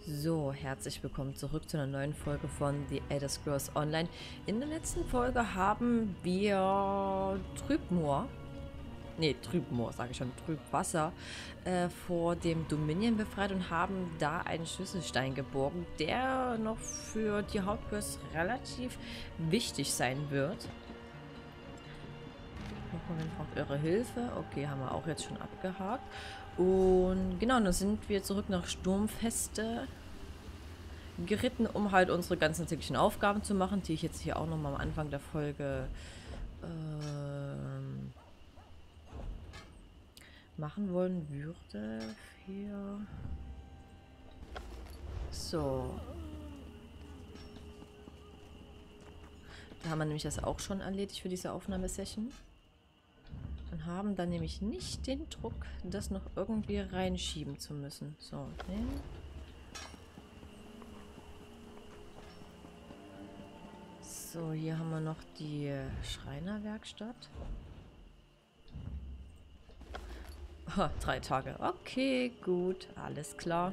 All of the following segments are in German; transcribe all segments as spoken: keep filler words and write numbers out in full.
So, herzlich willkommen zurück zu einer neuen Folge von The Elder Scrolls Online. In der letzten Folge haben wir Trübmoor, nee, Trübmoor, sage ich schon, Trübwasser, äh, vor dem Dominion befreit und haben da einen Schlüsselstein geborgen, der noch für die Hauptquest relativ wichtig sein wird. Moment, braucht eure Hilfe. Okay, haben wir auch jetzt schon abgehakt. Und genau, dann sind wir zurück nach Sturmfeste geritten, um halt unsere ganzen täglichen Aufgaben zu machen, die ich jetzt hier auch nochmal am Anfang der Folge ähm, machen wollen würde. Für so. Da haben wir nämlich das auch schon erledigt für diese Aufnahmesession. Und haben dann nämlich nicht den Druck, das noch irgendwie reinschieben zu müssen. So, okay. So, hier haben wir noch die Schreinerwerkstatt. Oh, drei Tage. Okay, gut, alles klar.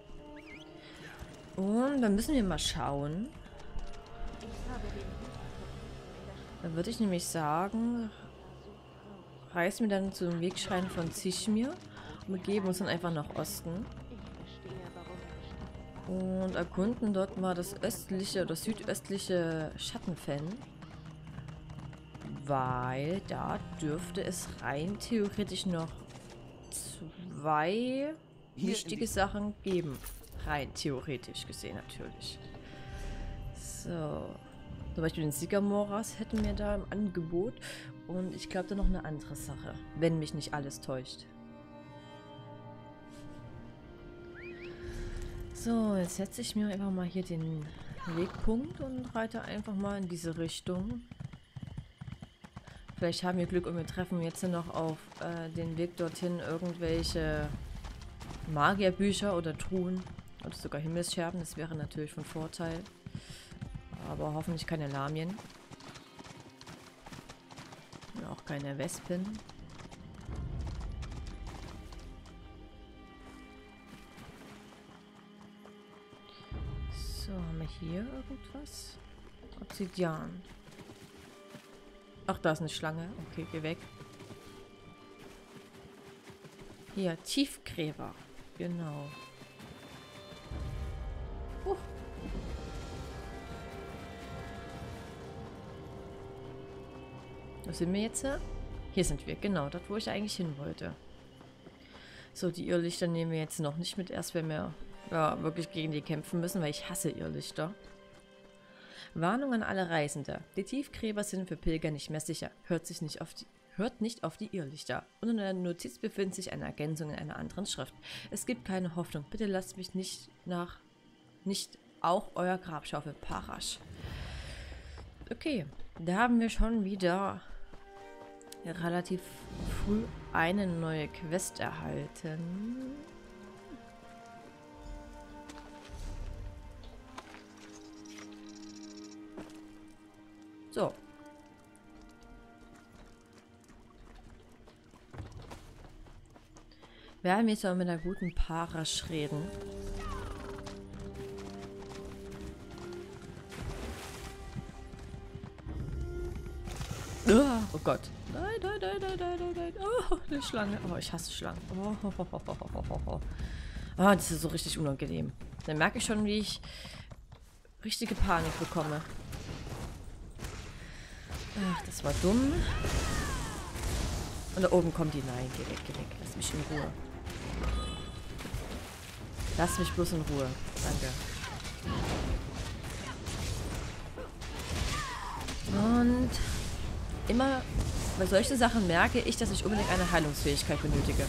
Und dann müssen wir mal schauen. Da würde ich nämlich sagen, reisen wir dann zum Wegschrein von Zischmir und begeben uns dann einfach nach Osten. Und erkunden dort mal das östliche oder südöstliche Schattenfen. Weil da dürfte es rein theoretisch noch zwei wichtige Sachen geben. Rein theoretisch gesehen natürlich. So. Zum Beispiel den Sigamoras hätten wir da im Angebot. Und ich glaube da noch eine andere Sache. Wenn mich nicht alles täuscht. So, jetzt setze ich mir einfach mal hier den Wegpunkt und reite einfach mal in diese Richtung. Vielleicht haben wir Glück und wir treffen jetzt noch auf äh, den Weg dorthin irgendwelche Magierbücher oder Truhen oder sogar Himmelsscherben. Das wäre natürlich von Vorteil. Aber hoffentlich keine Lamien. Und auch keine Wespen. So, haben wir hier irgendwas? Obsidian. Ach, da ist eine Schlange. Okay, geh weg. Hier, Tiefgräber. Genau. Uh. Wo sind wir jetzt? Hier sind wir, genau, dort wo ich eigentlich hin wollte. So, die Irrlichter nehmen wir jetzt noch nicht mit, erst wenn wir ja, wirklich gegen die kämpfen müssen, weil ich hasse Irrlichter. Warnung an alle Reisende. Die Tiefgräber sind für Pilger nicht mehr sicher. Hört sich nicht auf die Hört nicht auf die Irrlichter. Unter der Notiz befindet sich eine Ergänzung in einer anderen Schrift. Es gibt keine Hoffnung. Bitte lasst mich nicht nach nicht auch euer Grabschaufel Parasch. Okay, da haben wir schon wieder relativ früh eine neue Quest erhalten. So. Werden wir jetzt mal mit einer guten Parasch reden. Oh Gott. Nein, nein, nein, nein, nein, nein, nein. Oh, eine Schlange. Oh, ich hasse Schlangen. Oh, oh, oh, oh, oh, oh, oh. Ah, das ist so richtig unangenehm. Dann merke ich schon, wie ich richtige Panik bekomme. Ach, das war dumm. Und da oben kommt die. Nein, geh weg, geh weg. Lass mich in Ruhe. Lass mich bloß in Ruhe. Danke. Und immer bei solchen Sachen merke ich, dass ich unbedingt eine Heilungsfähigkeit benötige.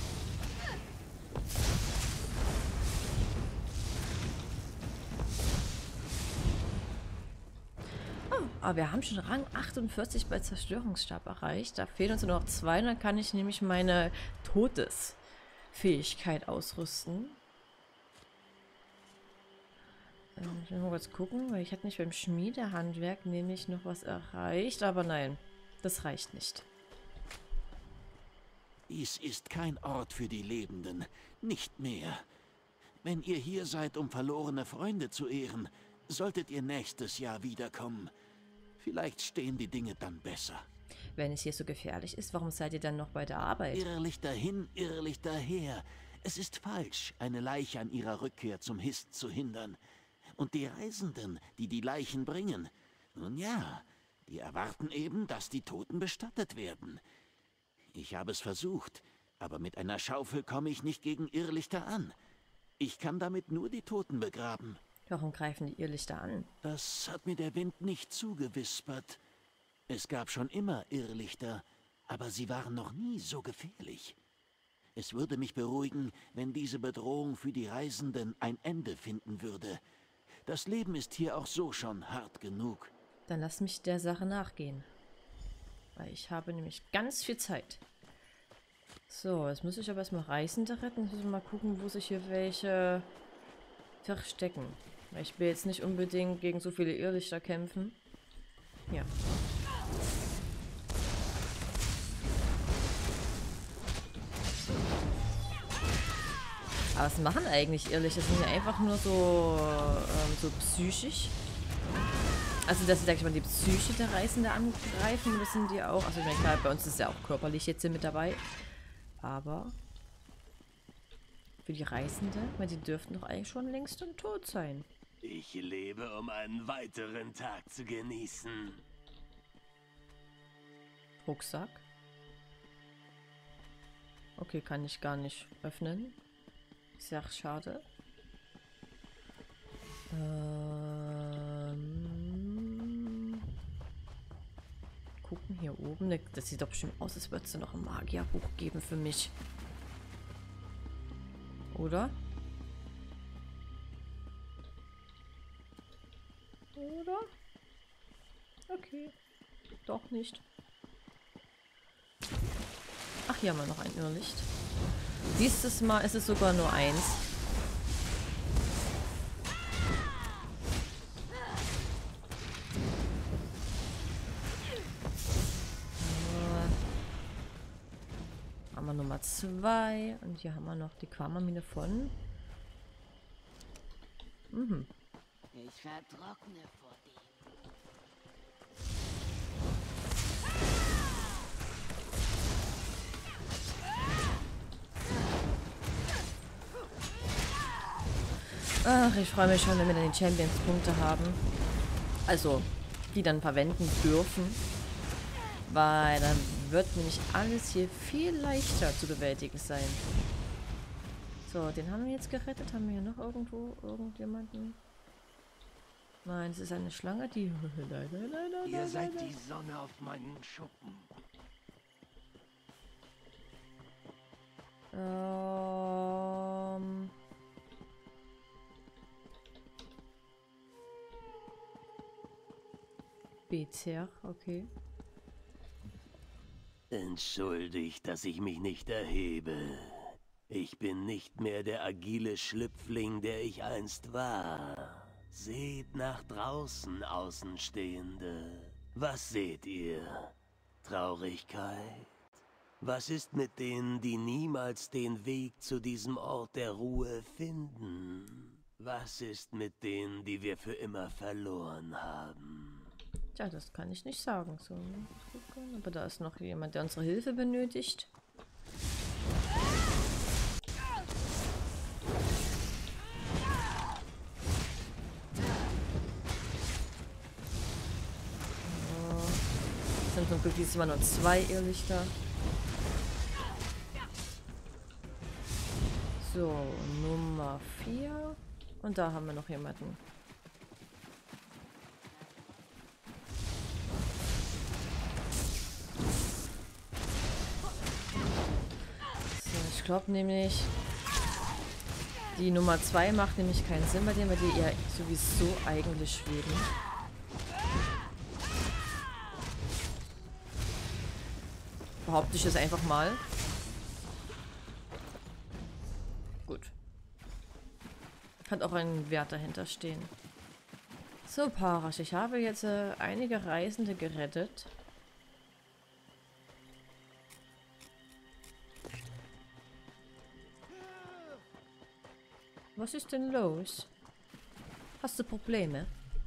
Aber wir haben schon Rang achtundvierzig bei Zerstörungsstab erreicht. Da fehlen uns nur noch zwei. Dann kann ich nämlich meine Todesfähigkeit ausrüsten. Ähm, ich will mal kurz gucken, weil ich hatte nicht beim Schmiedehandwerk nämlich noch was erreicht. Aber nein, das reicht nicht. Dies ist kein Ort für die Lebenden. Nicht mehr. Wenn ihr hier seid, um verlorene Freunde zu ehren, solltet ihr nächstes Jahr wiederkommen. Vielleicht stehen die Dinge dann besser. Wenn es hier so gefährlich ist, warum seid ihr dann noch bei der Arbeit? Irrlich dahin, irrlich daher. Es ist falsch, eine Leiche an ihrer Rückkehr zum Hist zu hindern. Und die Reisenden, die die Leichen bringen, nun ja, die erwarten eben, dass die Toten bestattet werden. Ich habe es versucht, aber mit einer Schaufel komme ich nicht gegen Irrlichter an. Ich kann damit nur die Toten begraben. Warum greifen die Irrlichter an? Das hat mir der Wind nicht zugewispert. Es gab schon immer Irrlichter, aber sie waren noch nie so gefährlich. Es würde mich beruhigen, wenn diese Bedrohung für die Reisenden ein Ende finden würde. Das Leben ist hier auch so schon hart genug. Dann lass mich der Sache nachgehen. Weil ich habe nämlich ganz viel Zeit. So, jetzt muss ich aber erstmal Reisende retten. Ich muss mal gucken, wo sich hier welche verstecken. Weil ich will jetzt nicht unbedingt gegen so viele Irrlichter kämpfen. Ja. Aber was machen eigentlich Irrlichter? Das sind ja einfach nur so, ähm, so psychisch. Also, dass sie, sag ich mal, die Psyche der Reisenden angreifen, müssen die auch. Also, ich meine, klar, bei uns ist ja auch körperlich jetzt mit dabei. Aber für die Reisenden, weil die dürften doch eigentlich schon längst und tot sein. Ich lebe, um einen weiteren Tag zu genießen. Rucksack. Okay, kann ich gar nicht öffnen. Sehr schade. Ähm, gucken hier oben. Das sieht doch bestimmt aus, als würde es noch ein Magierbuch geben für mich. Oder? Oder? Okay. Doch nicht. Ach, hier haben wir noch ein Irrlicht. Dieses Mal ist es sogar nur eins. Haben wir Nummer zwei. Und hier haben wir noch die Quamamine von. Mhm. Ich vertrockne vor dem. Ach, ich freue mich schon, wenn wir dann die Champions-Punkte haben. Also, die dann verwenden dürfen. Weil dann wird nämlich alles hier viel leichter zu bewältigen sein. So, den haben wir jetzt gerettet. Haben wir hier noch irgendwo irgendjemanden? Nein, es ist eine Schlange, die... Ihr seid die Sonne auf meinen Schuppen. Ähm... Bezer, okay. Entschuldigt, dass ich mich nicht erhebe. Ich bin nicht mehr der agile Schlüpfling, der ich einst war. Seht nach draußen, Außenstehende. Was seht ihr? Traurigkeit? Was ist mit denen, die niemals den Weg zu diesem Ort der Ruhe finden? Was ist mit denen, die wir für immer verloren haben? Tja, das kann ich nicht sagen. So, aber da ist noch jemand, der unsere Hilfe benötigt. Es sind zum Glück diesmal nur zwei Irrlichter. So, Nummer vier. Und da haben wir noch jemanden. Ich glaube nämlich, die Nummer zwei macht nämlich keinen Sinn bei denen, weil die ja sowieso eigentlich schweben. Behaupte ich es einfach mal. Gut. Hat auch einen Wert dahinter stehen. So, Parasch, ich habe jetzt äh, einige Reisende gerettet. Was ist denn los? Hast du Probleme?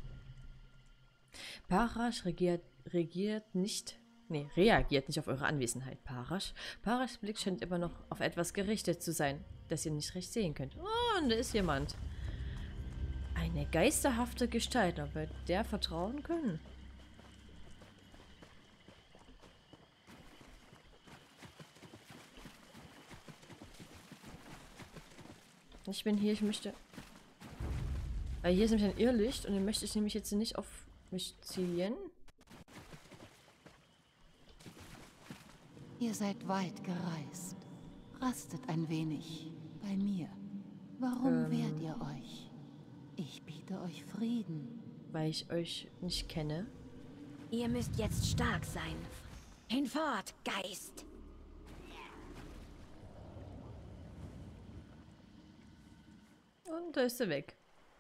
Parash regiert, regiert nicht, nee, reagiert nicht auf eure Anwesenheit, Parash. Parashs Blick scheint immer noch auf etwas gerichtet zu sein, das ihr nicht recht sehen könnt. Oh, und da ist jemand. Eine geisterhafte Gestalt, ob wir der vertrauen können. Ich bin hier, ich möchte... Weil hier ist nämlich ein Irrlicht und den möchte ich nämlich jetzt nicht auf mich ziehen. Ihr seid weit gereist. Rastet ein wenig bei mir. Warum Ähm. wehrt ihr euch? Ich biete euch Frieden. Weil ich euch nicht kenne. Ihr müsst jetzt stark sein. Hinfort, Geist! Und da ist sie weg.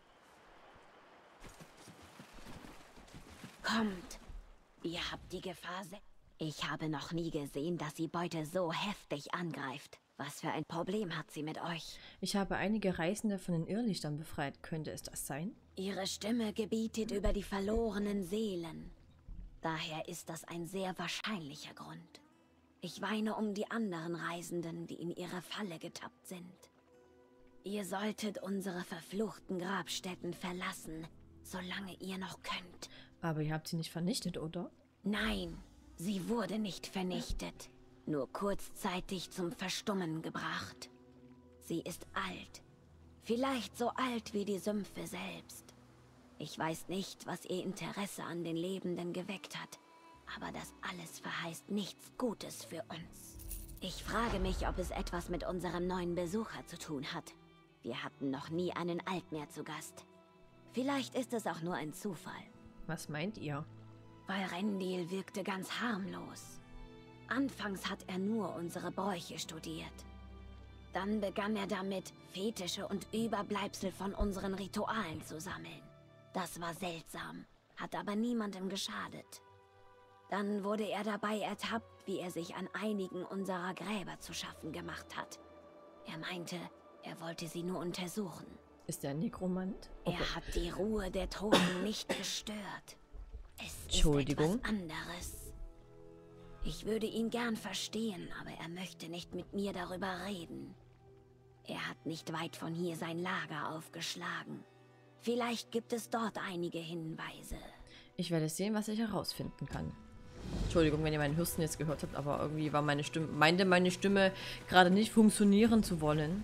Kommt! Ihr habt die Gefahr se... Ich habe noch nie gesehen, dass sie Beute so heftig angreift. Was für ein Problem hat sie mit euch? Ich habe einige Reisende von den Irrlichtern befreit. Könnte es das sein? Ihre Stimme gebietet über die verlorenen Seelen. Daher ist das ein sehr wahrscheinlicher Grund. Ich weine um die anderen Reisenden, die in ihre Falle getappt sind. Ihr solltet unsere verfluchten Grabstätten verlassen, solange ihr noch könnt. Aber ihr habt sie nicht vernichtet, oder? Nein, sie wurde nicht vernichtet, nur kurzzeitig zum Verstummen gebracht. Sie ist alt, vielleicht so alt wie die Sümpfe selbst. Ich weiß nicht, was ihr Interesse an den Lebenden geweckt hat, aber das alles verheißt nichts Gutes für uns. Ich frage mich, ob es etwas mit unserem neuen Besucher zu tun hat. Wir hatten noch nie einen Altmeer zu Gast. Vielleicht ist es auch nur ein Zufall. Was meint ihr? Weil Rendil wirkte ganz harmlos. Anfangs hat er nur unsere Bräuche studiert. Dann begann er damit, Fetische und Überbleibsel von unseren Ritualen zu sammeln. Das war seltsam, hat aber niemandem geschadet. Dann wurde er dabei ertappt, wie er sich an einigen unserer Gräber zu schaffen gemacht hat. Er meinte, er wollte sie nur untersuchen. Ist er ein Nekromant? Er Okay. hat die Ruhe der Toten nicht gestört. Es Entschuldigung. ist etwas anderes. Ich würde ihn gern verstehen, aber er möchte nicht mit mir darüber reden. Er hat nicht weit von hier sein Lager aufgeschlagen. Vielleicht gibt es dort einige Hinweise. Ich werde sehen, was ich herausfinden kann. Entschuldigung, wenn ihr meinen Husten jetzt gehört habt, aber irgendwie war meine Stimme, meinte meine Stimme gerade nicht funktionieren zu wollen.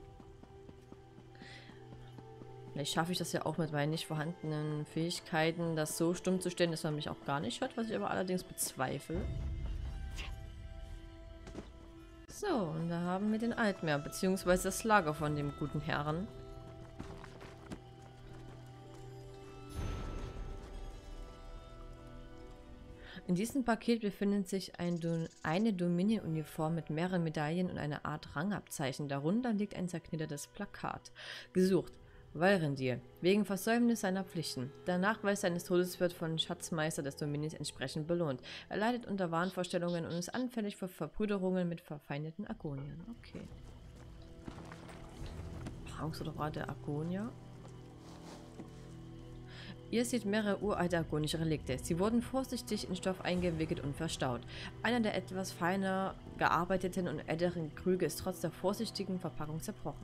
Vielleicht schaffe ich das ja auch mit meinen nicht vorhandenen Fähigkeiten, das so stumm zu stellen, dass man mich auch gar nicht hört, was ich aber allerdings bezweifle. So, und da haben wir den Altmeer, beziehungsweise das Lager von dem guten Herrn. In diesem Paket befindet sich ein Do eine Dominion-Uniform mit mehreren Medaillen und eine Art Rangabzeichen. Darunter liegt ein zerknittertes Plakat. Gesucht. Valrendir, wegen Versäumnis seiner Pflichten. Der Nachweis seines Todes wird von Schatzmeister des Dominions entsprechend belohnt. Er leidet unter Wahnvorstellungen und ist anfällig für Verbrüderungen mit verfeindeten Argoniern. Okay. Bronzerat der Argonier. Ihr seht mehrere uralte argonische Relikte. Sie wurden vorsichtig in Stoff eingewickelt und verstaut. Einer der etwas feiner gearbeiteten und älteren Krüge ist trotz der vorsichtigen Verpackung zerbrochen.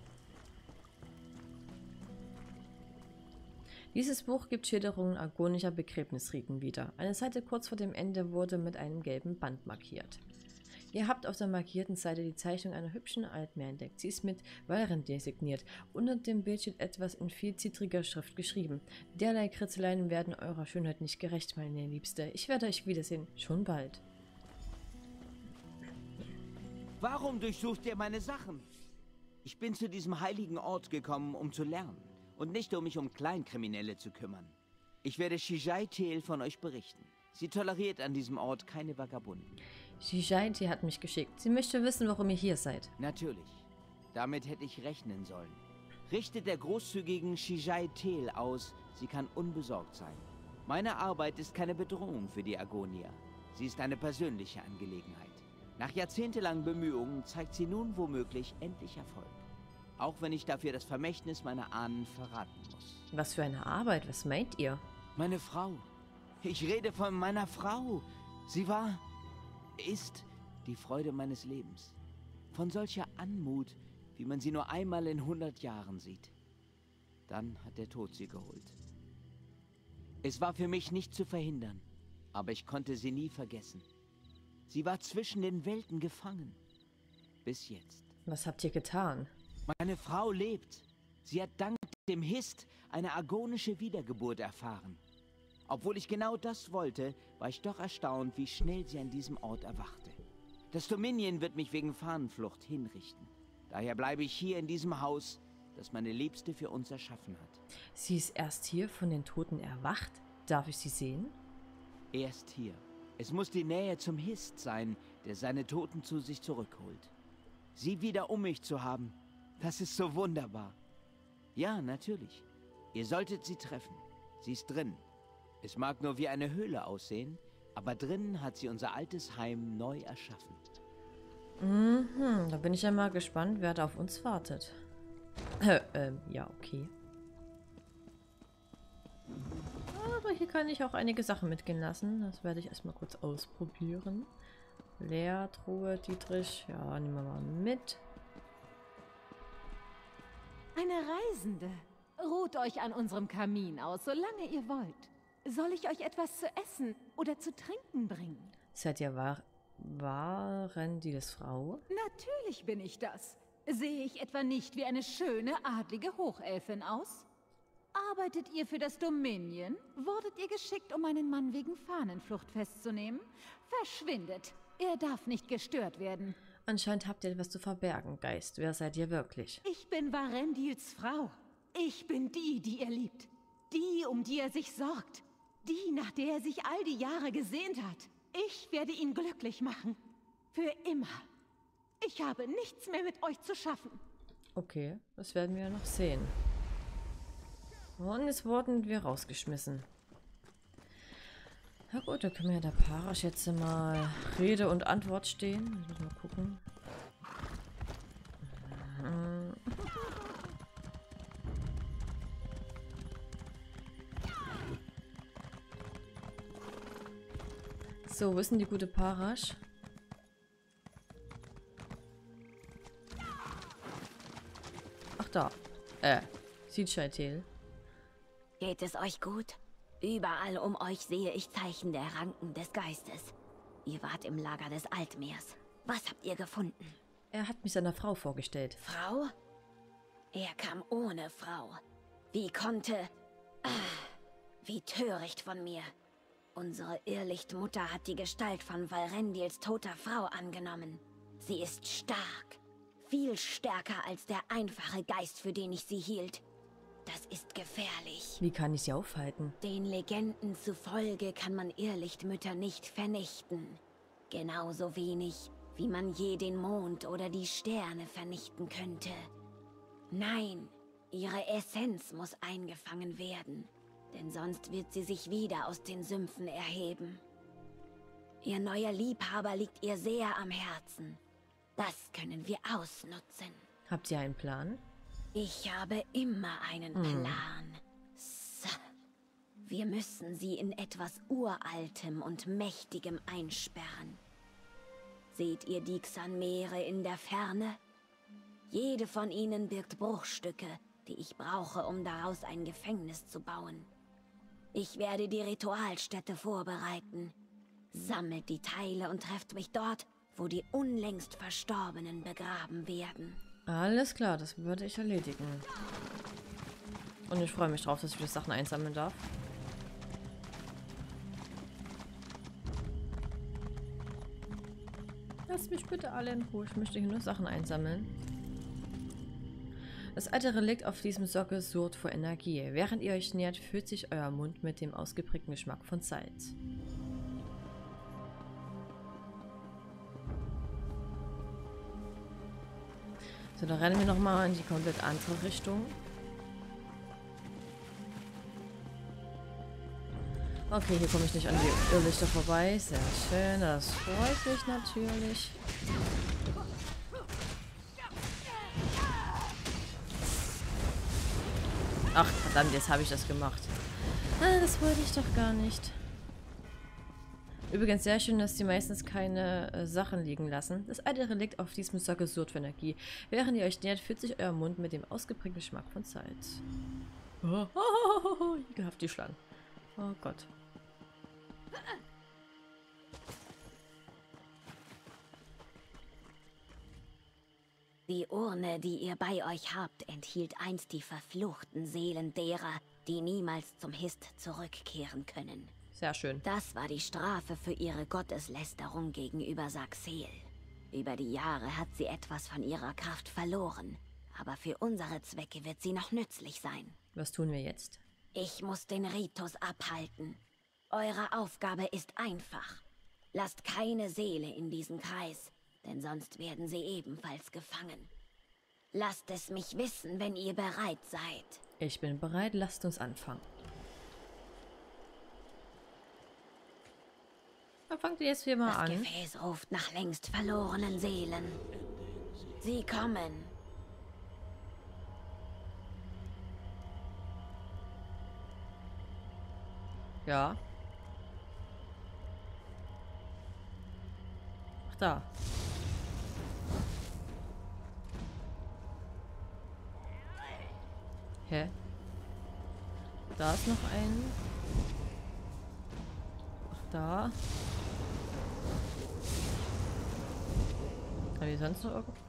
Dieses Buch gibt Schilderungen argonischer Begräbnisriten wieder. Eine Seite kurz vor dem Ende wurde mit einem gelben Band markiert. Ihr habt auf der markierten Seite die Zeichnung einer hübschen Altmeer entdeckt. Sie ist mit Valrendir signiert. Unter dem Bild steht etwas in viel zittriger Schrift geschrieben. Derlei Kritzeleien werden eurer Schönheit nicht gerecht, meine Liebste. Ich werde euch wiedersehen. Schon bald. Warum durchsucht ihr meine Sachen? Ich bin zu diesem heiligen Ort gekommen, um zu lernen. Und nicht, um mich um Kleinkriminelle zu kümmern. Ich werde Shijai Tel von euch berichten. Sie toleriert an diesem Ort keine Vagabunden. Shijai hat mich geschickt. Sie möchte wissen, warum ihr hier seid. Natürlich. Damit hätte ich rechnen sollen. Richtet der großzügigen Shijai Tel aus, sie kann unbesorgt sein. Meine Arbeit ist keine Bedrohung für die Argonier. Sie ist eine persönliche Angelegenheit. Nach jahrzehntelangen Bemühungen zeigt sie nun womöglich endlich Erfolg. Auch wenn ich dafür das Vermächtnis meiner Ahnen verraten muss. Was für eine Arbeit, was meint ihr? Meine Frau. Ich rede von meiner Frau. Sie war, ist die Freude meines Lebens. Von solcher Anmut, wie man sie nur einmal in hundert Jahren sieht. Dann hat der Tod sie geholt. Es war für mich nicht zu verhindern, aber ich konnte sie nie vergessen. Sie war zwischen den Welten gefangen. Bis jetzt. Was habt ihr getan? Meine Frau lebt. Sie hat dank dem Hist eine agonische Wiedergeburt erfahren. Obwohl ich genau das wollte, war ich doch erstaunt, wie schnell sie an diesem Ort erwachte. Das Dominion wird mich wegen Fahnenflucht hinrichten. Daher bleibe ich hier in diesem Haus, das meine Liebste für uns erschaffen hat. Sie ist erst hier von den Toten erwacht? Darf ich sie sehen? Erst hier. Es muss die Nähe zum Hist sein, der seine Toten zu sich zurückholt. Sie wieder um mich zu haben, das ist so wunderbar. Ja, natürlich. Ihr solltet sie treffen. Sie ist drin. Es mag nur wie eine Höhle aussehen, aber drinnen hat sie unser altes Heim neu erschaffen. Mhm, da bin ich ja mal gespannt, wer da auf uns wartet. Äh, ähm, ja, okay. Aber hier kann ich auch einige Sachen mitgehen lassen. Das werde ich erstmal kurz ausprobieren. Leertruhe, Dietrich. Ja, nehmen wir mal mit. Eine Reisende. Ruht euch an unserem Kamin aus, solange ihr wollt. Soll ich euch etwas zu essen oder zu trinken bringen? Seid ihr war waren die das Frau? Natürlich bin ich das. Sehe ich etwa nicht wie eine schöne, adlige Hochelfin aus? Arbeitet ihr für das Dominion? Wurdet ihr geschickt, um einen Mann wegen Fahnenflucht festzunehmen? Verschwindet. Er darf nicht gestört werden. Anscheinend habt ihr etwas zu verbergen, Geist. Wer seid ihr wirklich? Ich bin Varendils Frau. Ich bin die, die er liebt. Die, um die er sich sorgt. Die, nach der er sich all die Jahre gesehnt hat. Ich werde ihn glücklich machen. Für immer. Ich habe nichts mehr mit euch zu schaffen. Okay, das werden wir noch sehen. Und jetzt wurden wir rausgeschmissen. Na gut, da können wir ja der Parasch jetzt mal Rede und Antwort stehen. Ich muss mal gucken. So, wo ist denn die gute Parasch? Ach da. Äh, Sitschaitel. Geht es euch gut? Überall um euch sehe ich Zeichen der Ranken des Geistes. Ihr wart im Lager des Altmeers. Was habt ihr gefunden? Er hat mich seiner Frau vorgestellt. Frau? Er kam ohne Frau. Wie konnte... Ah, wie töricht von mir. Unsere Irrlichtmutter hat die Gestalt von Varendils toter Frau angenommen. Sie ist stark. Viel stärker als der einfache Geist, für den ich sie hielt. Das ist gefährlich. Wie kann ich sie aufhalten? Den Legenden zufolge kann man Irrlichtmütter nicht vernichten. Genauso wenig, wie man je den Mond oder die Sterne vernichten könnte. Nein, ihre Essenz muss eingefangen werden, denn sonst wird sie sich wieder aus den Sümpfen erheben. Ihr neuer Liebhaber liegt ihr sehr am Herzen. Das können wir ausnutzen. Habt ihr einen Plan? Ich habe immer einen Hm. Plan. So. Wir müssen sie in etwas Uraltem und Mächtigem einsperren. Seht ihr die Xanmere in der Ferne? Jede von ihnen birgt Bruchstücke, die ich brauche, um daraus ein Gefängnis zu bauen. Ich werde die Ritualstätte vorbereiten. Sammelt die Teile und trefft mich dort, wo die unlängst Verstorbenen begraben werden. Alles klar, das würde ich erledigen. Und ich freue mich drauf, dass ich wieder Sachen einsammeln darf. Lasst mich bitte alle in Ruhe. Ich möchte hier nur Sachen einsammeln. Das alte Relikt auf diesem Sockel surrt vor Energie. Während ihr euch nähert, füllt sich euer Mund mit dem ausgeprägten Geschmack von Salz. So, da rennen wir nochmal in die komplett andere Richtung. Okay, hier komme ich nicht an die Irrlichter vorbei. Sehr schön, das freut mich natürlich. Ach, verdammt, jetzt habe ich das gemacht. Ah, das wollte ich doch gar nicht. Übrigens sehr schön, dass sie meistens keine äh, Sachen liegen lassen. Das alte Relikt auf diesem Sockel sorgt für Energie. Während ihr euch nähert, füllt sich euer Mund mit dem ausgeprägten Geschmack von Salz. Oh, oh, oh, oh, ekelhaft die Schlangen. Oh Gott. Die Urne, die ihr bei euch habt, enthielt einst die verfluchten Seelen derer, die niemals zum Hist zurückkehren können. Sehr schön. Das war die Strafe für ihre Gotteslästerung gegenüber Saxel. Über die Jahre hat sie etwas von ihrer Kraft verloren, aber für unsere Zwecke wird sie noch nützlich sein. Was tun wir jetzt? Ich muss den Ritus abhalten. Eure Aufgabe ist einfach. Lasst keine Seele in diesen Kreis, denn sonst werden sie ebenfalls gefangen. Lasst es mich wissen, wenn ihr bereit seid. Ich bin bereit, lasst uns anfangen. Dann fangt ihr jetzt hier mal Das an. Gefäß ruft nach längst verlorenen Seelen. Sie kommen. Ja. Ach, da. Hä? Da ist noch ein. Ach, da. Haben wir sonst noch irgendwas?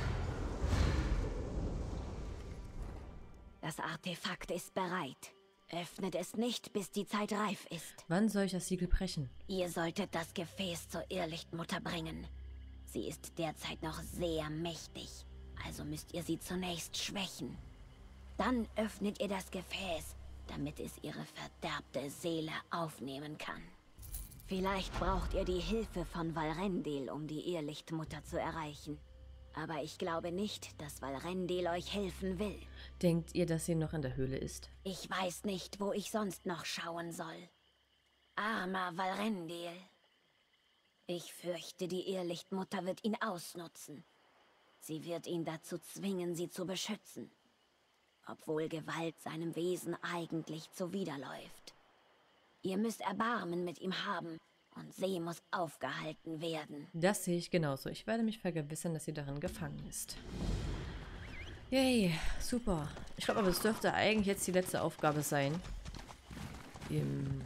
Das Artefakt ist bereit. Öffnet es nicht, bis die Zeit reif ist. Wann soll ich das Siegel brechen? Ihr solltet das Gefäß zur Irrlichtmutter bringen. Sie ist derzeit noch sehr mächtig, also müsst ihr sie zunächst schwächen. Dann öffnet ihr das Gefäß, damit es ihre verderbte Seele aufnehmen kann. Vielleicht braucht ihr die Hilfe von Valrendil, um die Irrlichtmutter zu erreichen. Aber ich glaube nicht, dass Valrendil euch helfen will. Denkt ihr, dass sie noch in der Höhle ist? Ich weiß nicht, wo ich sonst noch schauen soll. Armer Valrendil. Ich fürchte, die Irrlichtmutter wird ihn ausnutzen. Sie wird ihn dazu zwingen, sie zu beschützen. Obwohl Gewalt seinem Wesen eigentlich zuwiderläuft. Ihr müsst Erbarmen mit ihm haben und sie muss aufgehalten werden. Das sehe ich genauso. Ich werde mich vergewissern, dass sie darin gefangen ist. Yay, super. Ich glaube aber, es dürfte eigentlich jetzt die letzte Aufgabe sein. Im...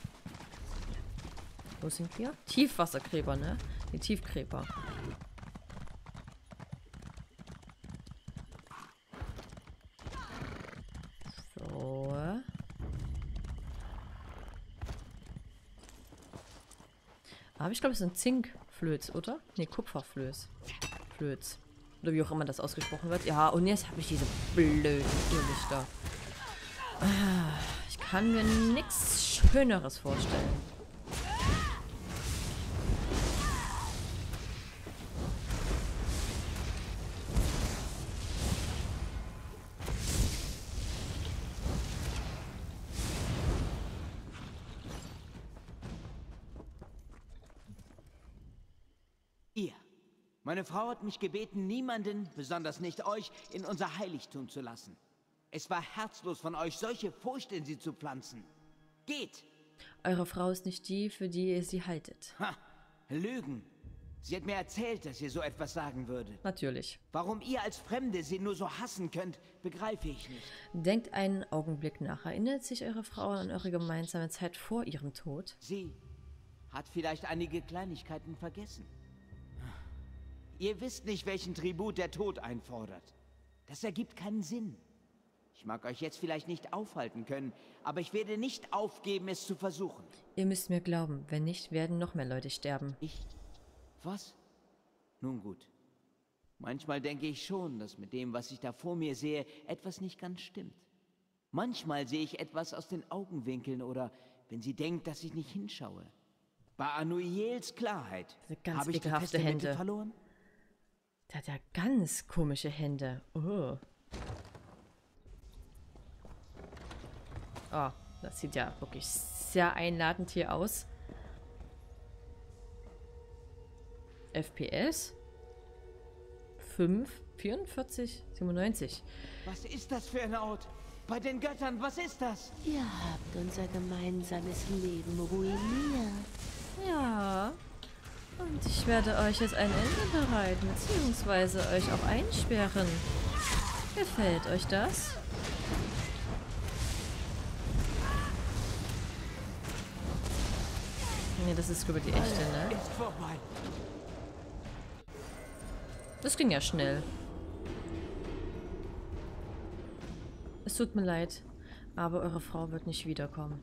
Wo sind wir? Tiefwassergräber, ne? Die Tiefgräber. So. Aber ich glaube, es sind Zinkflöz, oder? Ne, Kupferflöz. Flöz. Oder wie auch immer das ausgesprochen wird. Ja, und jetzt habe ich diese blöden Irrlichter. Ich kann mir nichts Schöneres vorstellen. Ihr. Meine Frau hat mich gebeten, niemanden, besonders nicht euch, in unser Heiligtum zu lassen. Es war herzlos von euch, solche Furcht in sie zu pflanzen. Geht! Eure Frau ist nicht die, für die ihr sie haltet. Ha! Lügen! Sie hat mir erzählt, dass ihr so etwas sagen würdet. Natürlich. Warum ihr als Fremde sie nur so hassen könnt, begreife ich nicht. Denkt einen Augenblick nach. Erinnert sich eure Frau an eure gemeinsame Zeit vor ihrem Tod? Sie hat vielleicht einige Kleinigkeiten vergessen. Ihr wisst nicht, welchen Tribut der Tod einfordert. Das ergibt keinen Sinn. Ich mag euch jetzt vielleicht nicht aufhalten können, aber ich werde nicht aufgeben, es zu versuchen. Ihr müsst mir glauben, wenn nicht, werden noch mehr Leute sterben. Ich? Was? Nun gut. Manchmal denke ich schon, dass mit dem, was ich da vor mir sehe, etwas nicht ganz stimmt. Manchmal sehe ich etwas aus den Augenwinkeln oder wenn sie denkt, dass ich nicht hinschaue. Bei Anuiels Klarheit habe ich die feste Mitte verloren? Der hat ja ganz komische Hände. Oh. Oh, das sieht ja wirklich sehr einladend hier aus. F P S? fünf, vierundvierzig, siebenundneunzig. Was ist das für ein Ort? Bei den Göttern, was ist das? Ihr habt unser gemeinsames Leben ruiniert. Ja. Und ich werde euch jetzt ein Ende bereiten, beziehungsweise euch auch einsperren. Gefällt euch das? Nee, das ist über die echte, ne? Ist vorbei. Das ging ja schnell. Es tut mir leid, aber eure Frau wird nicht wiederkommen.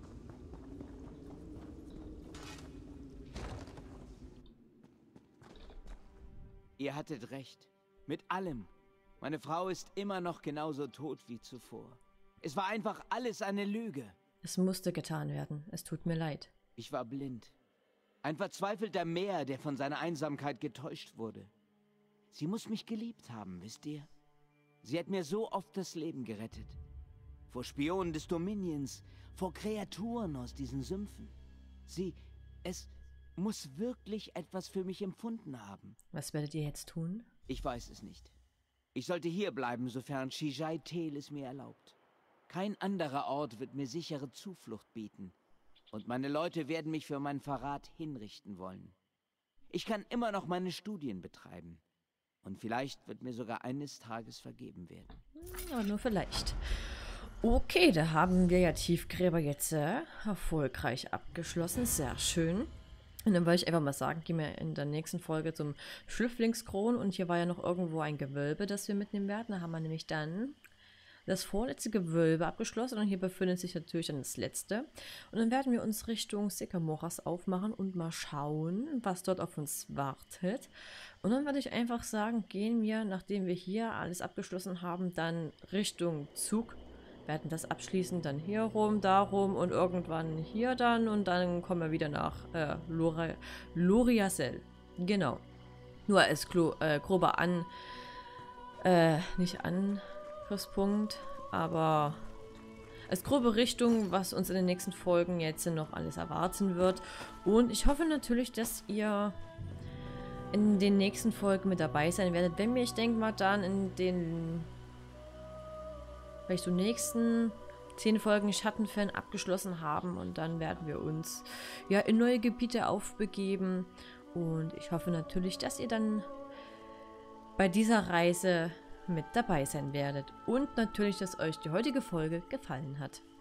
Ihr hattet recht. Mit allem. Meine Frau ist immer noch genauso tot wie zuvor. Es war einfach alles eine Lüge. Es musste getan werden. Es tut mir leid. Ich war blind. Ein verzweifelter Meer, der von seiner Einsamkeit getäuscht wurde. Sie muss mich geliebt haben, wisst ihr? Sie hat mir so oft das Leben gerettet. Vor Spionen des Dominions, vor Kreaturen aus diesen Sümpfen. Sie, es muss wirklich etwas für mich empfunden haben. Was werdet ihr jetzt tun? Ich weiß es nicht. Ich sollte hier bleiben, sofern Shijai Tel es mir erlaubt. Kein anderer Ort wird mir sichere Zuflucht bieten. Und meine Leute werden mich für meinen Verrat hinrichten wollen. Ich kann immer noch meine Studien betreiben. Und vielleicht wird mir sogar eines Tages vergeben werden. Aber nur vielleicht. Okay, da haben wir ja Tiefgräber jetzt äh, erfolgreich abgeschlossen. Sehr schön. Und dann wollte ich einfach mal sagen, gehen wir in der nächsten Folge zum Schlüpflingskron. Und hier war ja noch irgendwo ein Gewölbe, das wir mitnehmen werden. Da haben wir nämlich dann das vorletzte Gewölbe abgeschlossen. Und hier befindet sich natürlich dann das letzte. Und dann werden wir uns Richtung Sycamoras aufmachen und mal schauen, was dort auf uns wartet. Und dann würde ich einfach sagen, gehen wir, nachdem wir hier alles abgeschlossen haben, dann Richtung Zug. Werden das abschließen, dann hier rum, da rum und irgendwann hier dann. Und dann kommen wir wieder nach äh, Loriasel. Genau. Nur als Glo äh, grober An... Äh, nicht Angriffspunkt, aber als grobe Richtung, was uns in den nächsten Folgen jetzt noch alles erwarten wird. Und ich hoffe natürlich, dass ihr in den nächsten Folgen mit dabei sein werdet. Wenn wir, ich denke mal, dann in den vielleicht so nächsten zehn Folgen Schattenfern abgeschlossen haben und dann werden wir uns ja in neue Gebiete aufbegeben. Und ich hoffe natürlich, dass ihr dann bei dieser Reise mit dabei sein werdet. Und natürlich, dass euch die heutige Folge gefallen hat.